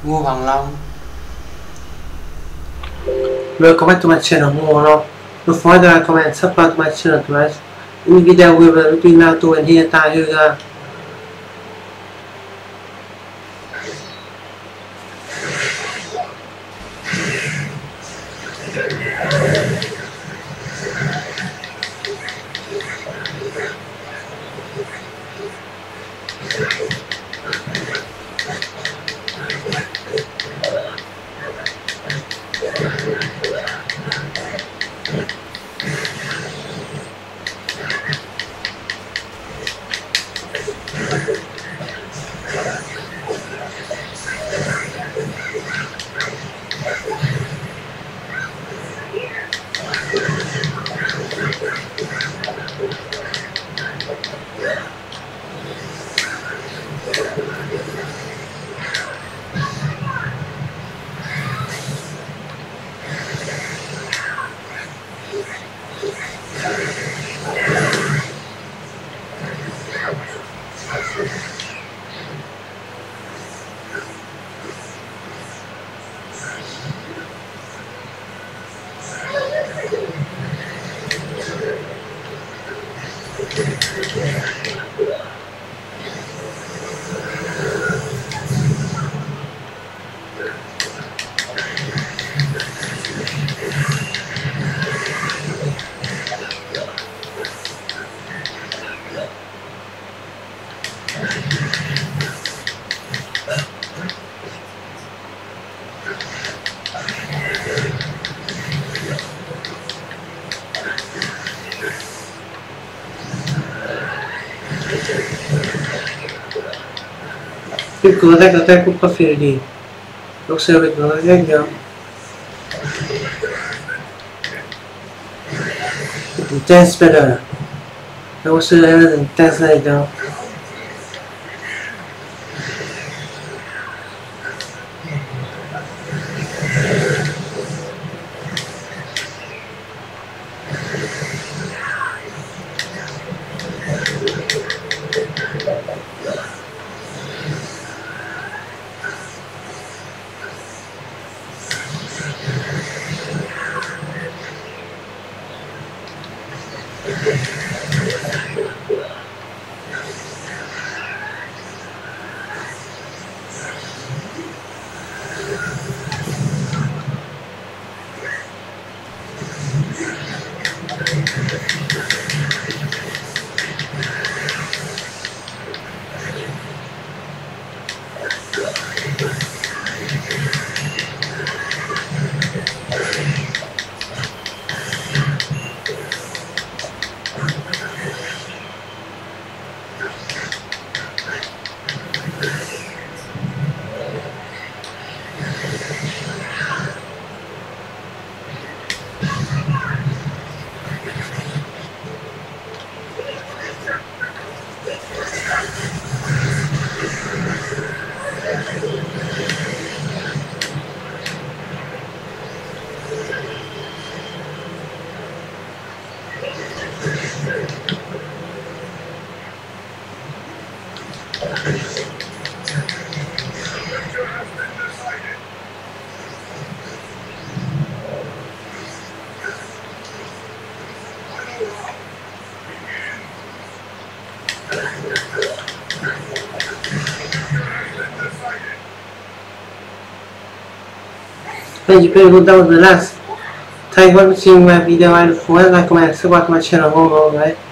Ngô Hoàng Long. Welcome back to my channel, Ngô. Don't forget to like, comment, and subscribe to my channel, guys. In the video we will between Naruto and Hinata Hyuga. Cái cửa tay của tay cũng có phiền đi. Lúc xưa bị cửa tay nhau. Dance better. Lúc xưa em dance này đâu. Thank you for that was the last. Thank you for watching my video. I look forward to like, comment, subscribe to my channel. Right?